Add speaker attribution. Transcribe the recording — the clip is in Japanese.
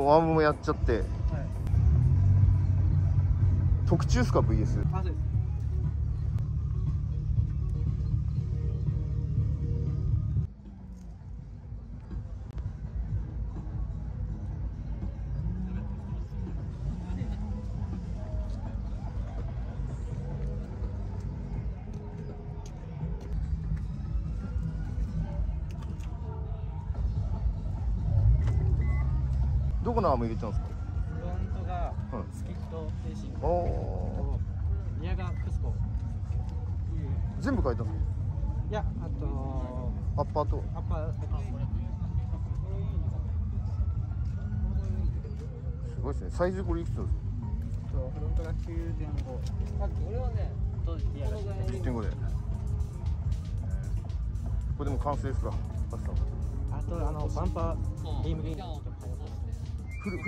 Speaker 1: もワームもやっちゃって、はい、特注ですか VS。
Speaker 2: あ、そうです。
Speaker 1: どこのアーム入れたんですか？
Speaker 2: フロントがスキットレーシング、リアがクスコ。
Speaker 1: 全部変えたんですか？
Speaker 2: いや、あと
Speaker 1: アッパーと
Speaker 2: アッパー。
Speaker 1: すごいですね。サイズこれいくつですか？
Speaker 2: フロントが 9.5。俺はね、リアが
Speaker 1: 10.5 で。これでも完成ですか？パスタ。
Speaker 2: あとバンパービームリングとか
Speaker 1: フル。